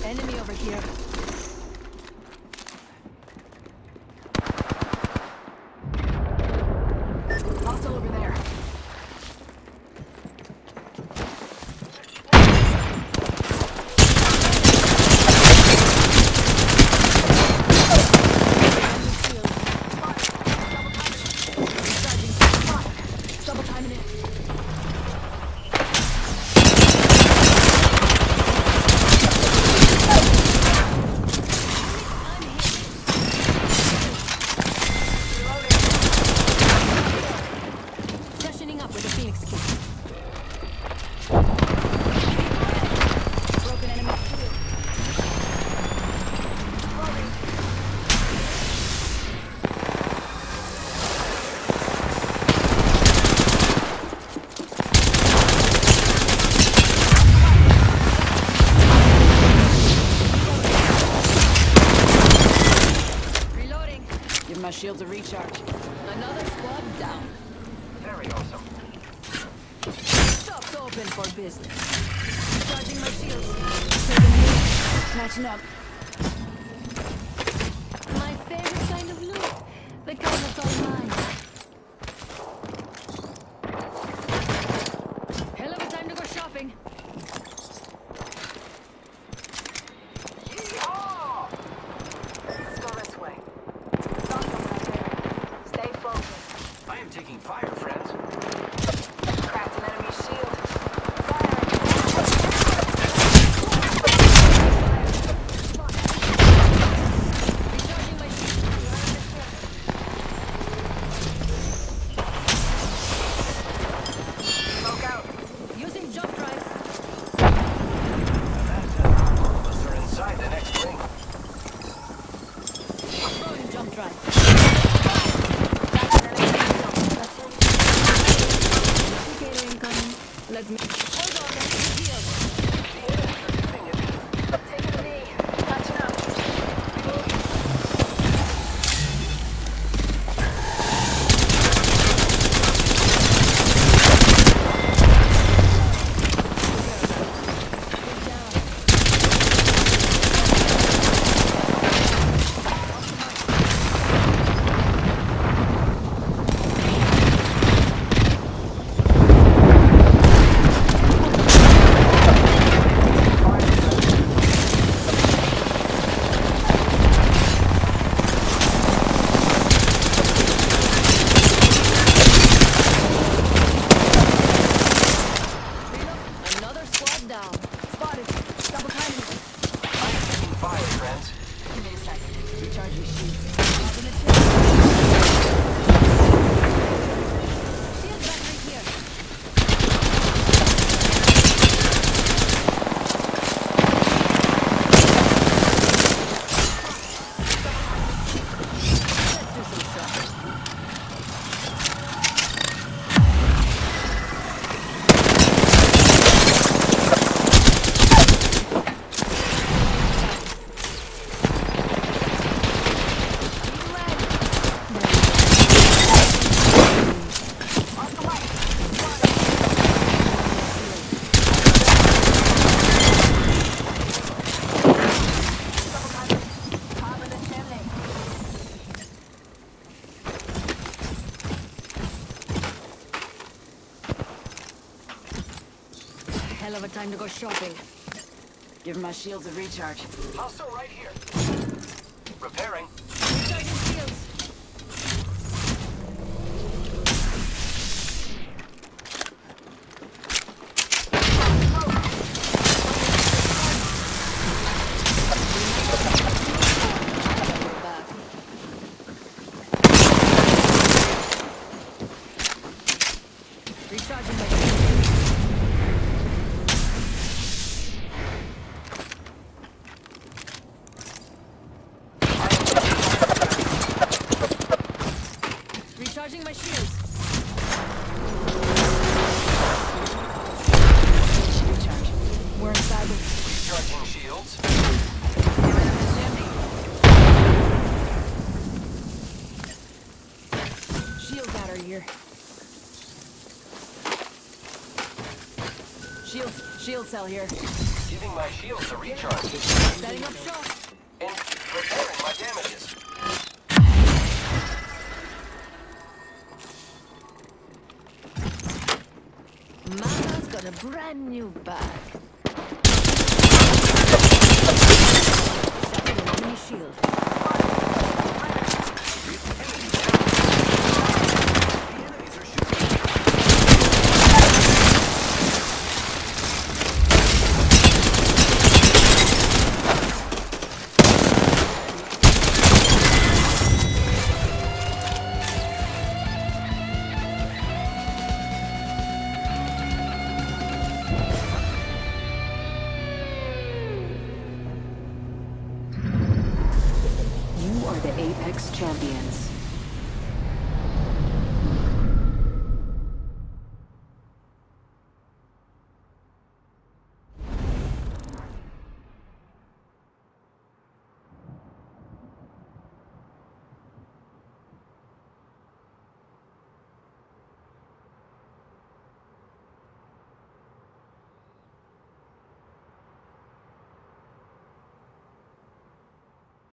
Enemy over here. Hostile over there. Double timing it. Freshening up with a Phoenix kit. Broken enemy shield. Reloading. Give my shields a recharge. Another squad down. Very awesome. Shop's open for business. Charging my shields. Taking a hit. Matching up. My favorite kind of loot. The kind that's all mine. Hell of a time to go shopping. Yeehaw! Let's go this way. Stop them right there. Stay focused. I am taking fire, friends. Cracked an enemy shield. Recharging my shield. Smoke out. Using jump drive. All of us are inside the next ring. Throwing jump drive. Replicator incoming. Let's make. Hold on, let's heal. Taking a knee. Catching up. Another squad down. Spotted. Double timing. I am taking fire, friends. Give me a second. Recharging shields. Shield battery here. Let's do some stuff. Top of the chimney. Hell of a time to go shopping. Give my shields a recharge. Hostile right here. Repairing. Recharging shields. Recharging my shields. Recharging my shields. Recharge. We're inside the Recharging shields. shield battery here. Shield cell here. Giving my shields a recharge. Setting up shop. And repairing my damages. Mama's got a brand new bag. Setting an enemy shield. You are the Apex Champions.